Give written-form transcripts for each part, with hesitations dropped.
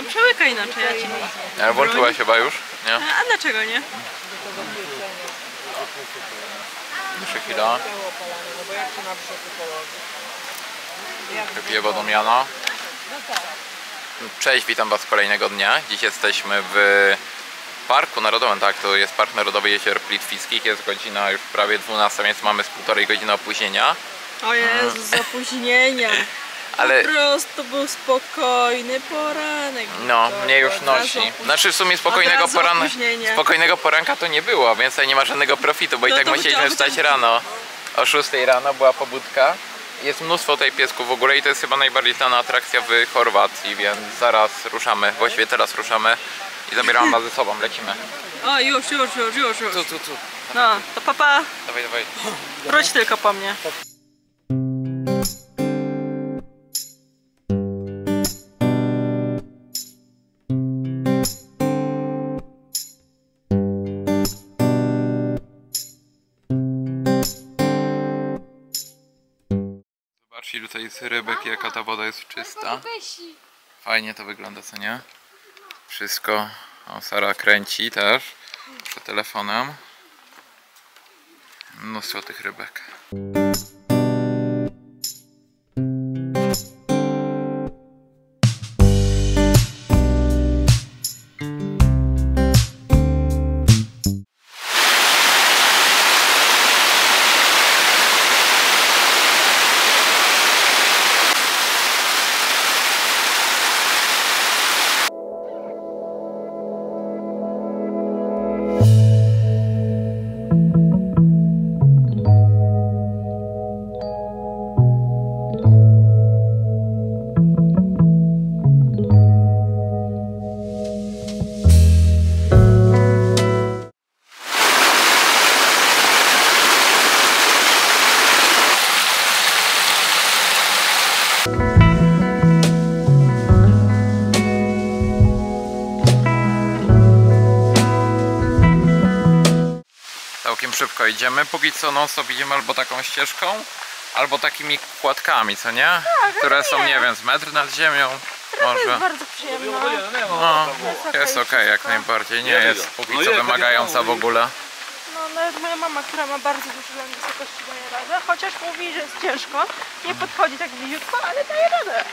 No przełykaj inaczej, ja ci nie. Ale włączyłaś chyba już, nie? A dlaczego nie? Jeszcze chwila. Wypiję wodą Jana. Cześć, witam was kolejnego dnia. Dziś jesteśmy w Parku Narodowym, tak, to jest Park Narodowy Jezior Plitwickich. Jest godzina już prawie 12, więc mamy z półtorej godziny opóźnienia. O Jezu, z opóźnienia. Ale po prostu był spokojny poranek. no, mnie już nosi. Znaczy w sumie spokojnego poranka to nie było, więc tutaj nie ma żadnego profitu, bo i tak musieliśmy wstać rano. O 6 rano była pobudka. Jest mnóstwo tutaj piesków w ogóle i to jest chyba najbardziej znana atrakcja w Chorwacji, więc zaraz ruszamy, właściwie teraz ruszamy i zabieramy was ze sobą, lecimy. O, już. Tu. No, to papa. Dawaj. Wróć tylko po mnie. Zobaczcie tutaj z rybek, jaka ta woda jest czysta. Fajnie to wygląda, co nie? Wszystko. O, Sara kręci też przed telefonem. Mnóstwo tych rybek. Całkiem szybko idziemy, póki co non-stop idziemy albo taką ścieżką, albo takimi kładkami, co nie? Tak, które są, nie wiem, z metr nad ziemią. To jest bardzo przyjemne. No, jest okej, jak najbardziej, nie jest póki co wymagająca w ogóle. No, nawet moja mama, która ma bardzo duży lęk wysokości, daje radę, chociaż mówi, że jest ciężko, nie podchodzi tak bliziutko, ale daje radę.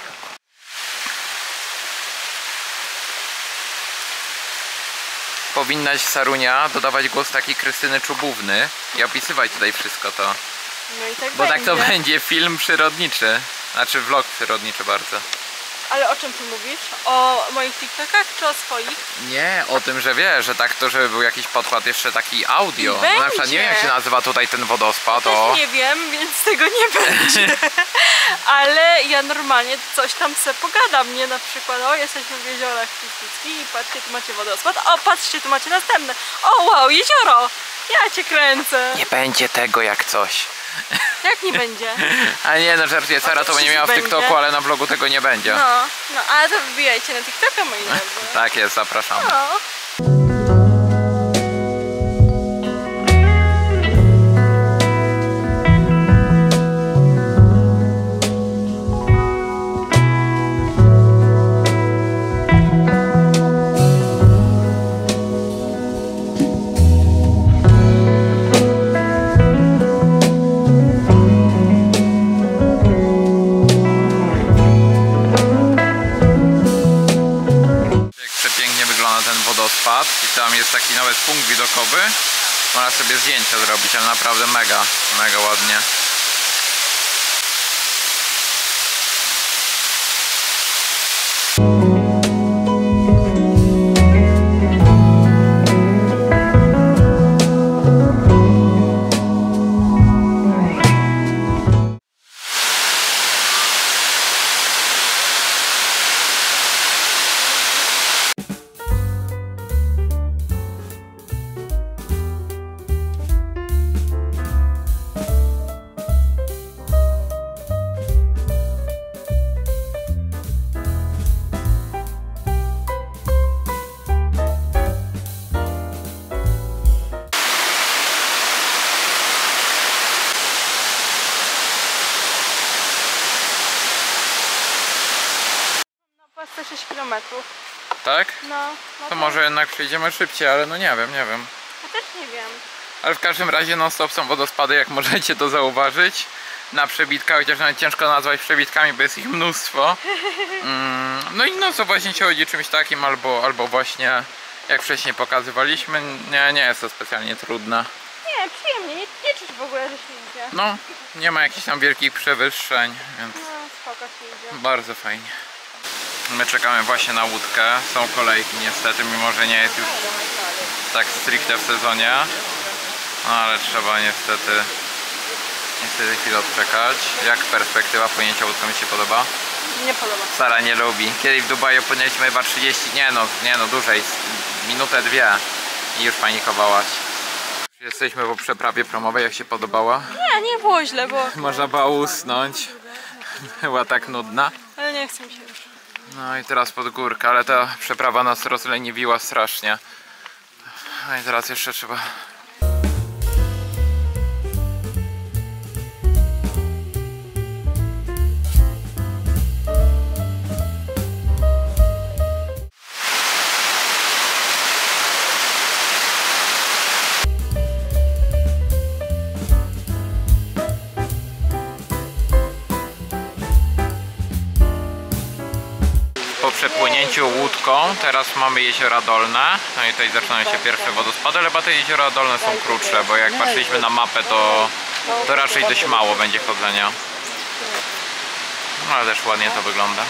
Powinnaś, Sarunia, dodawać głos taki Krystyny Czubówny i opisywać tutaj wszystko to. No i tak bo będzie. tak to będzie film przyrodniczy. Znaczy vlog przyrodniczy bardzo. Ale o czym ty mówisz? O moich TikTokach czy o swoich? Nie, o tym, że wiesz, że tak to, żeby był jakiś podkład jeszcze taki audio. I No, na przykład nie wiem, jak się nazywa tutaj ten wodospad. Też nie wiem, więc tego nie będzie. Ale ja normalnie coś tam se pogadam, nie? Na przykład, o, jesteśmy w jeziorach Plitwickich i patrzcie, tu macie wodospad. O, patrzcie, tu macie następne. O, wow, jezioro! Ja cię kręcę. Nie będzie tego jak coś. Jak nie będzie? A nie, no żartuję, Sara to będzie miała w TikToku, ale na vlogu tego nie będzie. No, ale to wbijajcie na TikToka, moi drodzy. Tak jest, zapraszamy. No. Wodospad i tam jest taki nawet punkt widokowy. Można sobie zdjęcia zrobić, ale naprawdę mega ładnie. Polsce 6 km. Tak? No. To może jednak przejdziemy szybciej, ale no nie wiem. Ja też nie wiem. Ale w każdym razie non-stop są wodospady, jak możecie to zauważyć. Na przebitkach, chociaż nawet ciężko nazwać przebitkami, bo jest ich mnóstwo. No i no co właśnie się chodzi czymś takim, albo właśnie jak wcześniej pokazywaliśmy, nie jest to specjalnie trudne. Nie, przyjemnie, nie czuć w ogóle, że się idzie. No, nie ma jakichś tam wielkich przewyższeń, więc No, spoko się idzie. bardzo fajnie. My czekamy właśnie na łódkę, są kolejki niestety, mimo że nie jest już tak stricte w sezonie. No ale trzeba niestety chwilę odczekać. Jak perspektywa płynięcia łódką mi się podoba? Nie podoba. Sara nie lubi. Kiedyś w Dubaju płynęliśmy chyba 30, nie no dłużej, minutę, dwie i już panikowałaś. Jesteśmy po przeprawie promowej, jak się podobała? Nie było źle, bo... Można było usnąć. Była tak nudna. Ale nie chcę mi się już. No i teraz pod górkę, ale ta przeprawa nas rozleniwiła strasznie. No i teraz jeszcze trzeba... Po przepłynięciu łódką teraz mamy jeziora dolne. No i tutaj zaczynają się pierwsze wodospady, ale chyba te jeziora dolne są krótsze, bo jak patrzyliśmy na mapę, to raczej dość mało będzie chodzenia. No ale też ładnie to wygląda.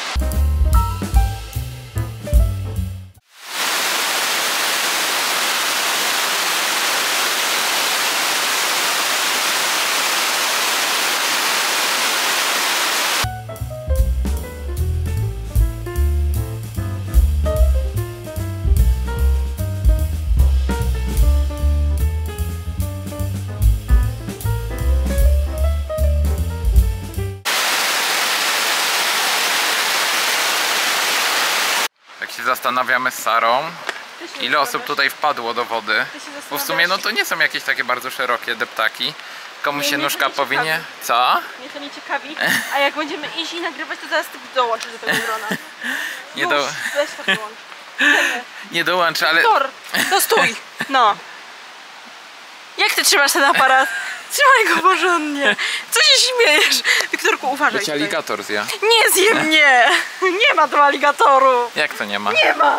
Zastanawiamy z Sarą, ile osób tutaj wpadło do wody, bo w sumie no to nie są jakieś takie bardzo szerokie deptaki. Komuś się nóżka powinie... Co? Mnie to nie ciekawi, a jak będziemy iść i nagrywać, to zaraz ty dołączysz do tego grona. Nie weź to wyłącz. Nie dołączę, ale... Wiktor, to stój! No. Jak ty trzymasz ten aparat? Trzymaj go porządnie. Co się śmiejesz? Wiktorku, uważaj. To cię aligator zje. Nie zje mnie! Nie ma tu aligatoru! Jak to nie ma? Nie ma!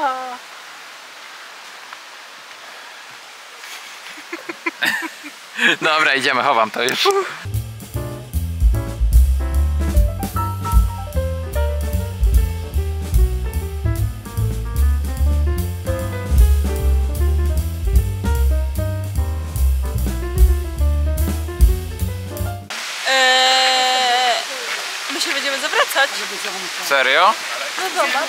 Dobra, idziemy, chowam to już. My się będziemy zawracać. Serio? No zobacz.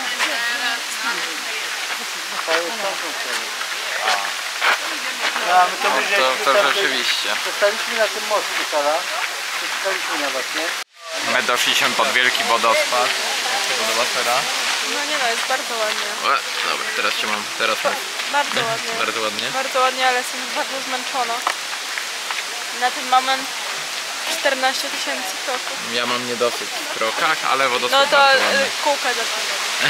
To rzeczywiście. Zostaliśmy na tym mostku, Sara. Czekaliśmy na was, nie? My doszliśmy pod wielki wodospad. Jak się podoba, Sara? No nie no, jest bardzo ładnie. Dobra, teraz cię mam. Teraz mam. Bardzo ładnie. Bardzo ładnie. Bardzo ładnie, ale jestem bardzo zmęczona. Na ten moment 14 000 kroków. Ja mam niedosyt w krokach, ale wodospad No to bardzo ładny. kółka zaczynam.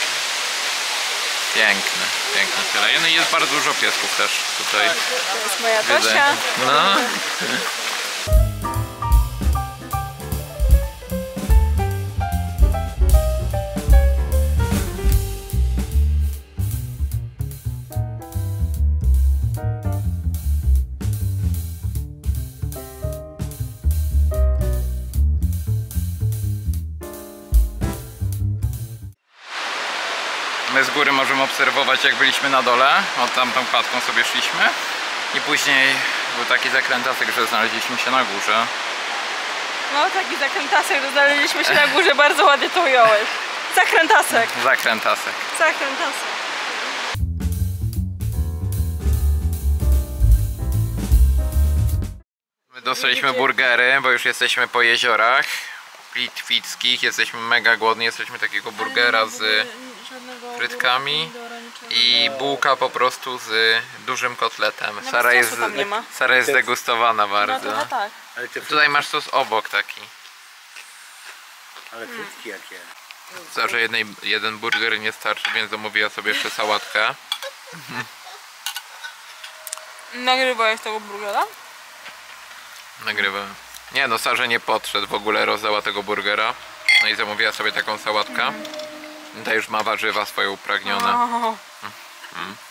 Piękne, piękne tyle. No i jest bardzo dużo piesków też tutaj. To jest moja Widzę. Tosia. No. My z góry możemy obserwować, jak byliśmy na dole, od tamtą klatką sobie szliśmy i później był taki zakrętasek, że znaleźliśmy się na górze. No taki zakrętasek, że znaleźliśmy się na górze, bardzo ładnie to ująłeś. Zakrętasek. Zakrętasek. Zakrętasek. My dostaliśmy burgery, bo już jesteśmy po jeziorach litwickich, jesteśmy mega głodni, jesteśmy takiego burgera z frytkami i bułka po prostu z dużym kotletem. Sara jest zdegustowana bardzo. No tak. Tutaj masz sos obok taki. Ale frytki jakie? Za, że jeden burger nie starczy, więc zamówiła sobie jeszcze sałatkę. Nagrywałeś tego burgera? Nagrywam. Nie no, Sarze nie podszedł w ogóle, rozdała tego burgera. No i zamówiła sobie taką sałatkę. Ta już ma warzywa swoje upragnione.